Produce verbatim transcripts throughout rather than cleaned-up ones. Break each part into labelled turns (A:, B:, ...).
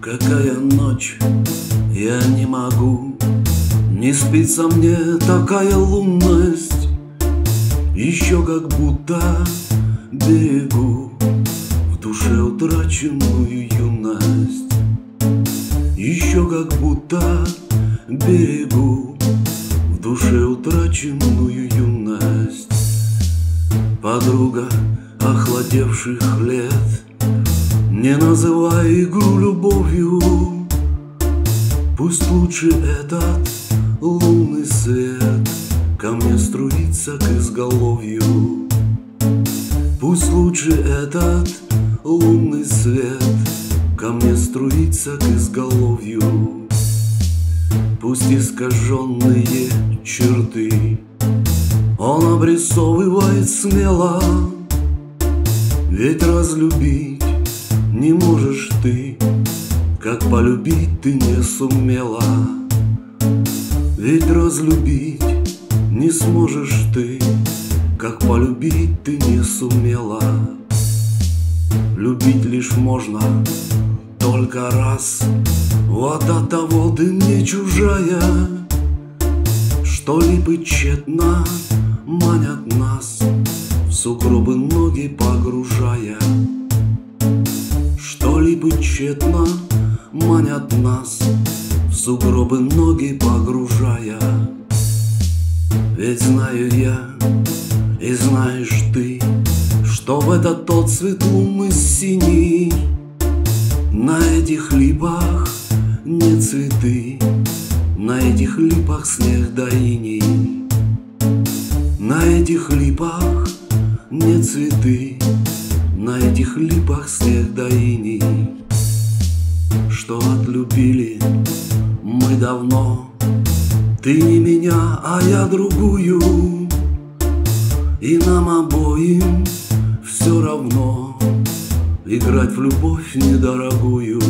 A: Какая ночь, я не могу, не спится мне такая лунность. Еще как будто берегу в душе утраченную юность. Еще как будто берегу в душе утраченную юность. Подруга охладевших лет, не называй игру любовью. Пусть лучше этот лунный свет ко мне струится к изголовью. Пусть лучше этот лунный свет ко мне струится к изголовью. Пусть искаженные черты он обрисовывает смело, ведь разлюбить не можешь ты, как полюбить ты не сумела. Ведь разлюбить не сможешь ты, как полюбить ты не сумела. Любить лишь можно только раз, вот от того ты мне чужая, что липы тщетно манят нас, в сугробы ноги погружая. Что липы тщетно манят нас, в сугробы ноги погружая. Ведь знаю я, и знаешь ты, что в этот отцвет луны синий на этих липах не цветы, на этих липах снег да иней. На этих липах не цветы, на этих липах снег да иней. Что отлюбили мы давно, ты не меня, а я другую, и нам обоим все равно играть в любовь недорогую.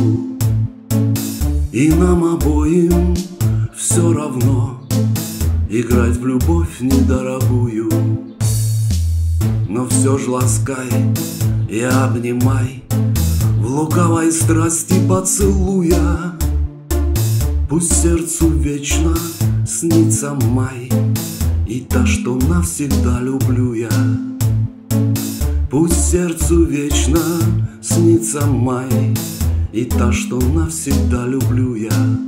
A: И нам обоим все равно играть в любовь недорогую. Но все ж ласкай и обнимай, в лукавой страсти поцелуя. Пусть сердцу вечно снится май, и та, что навсегда люблю я. Пусть сердцу вечно снится май, и та, что навсегда люблю я.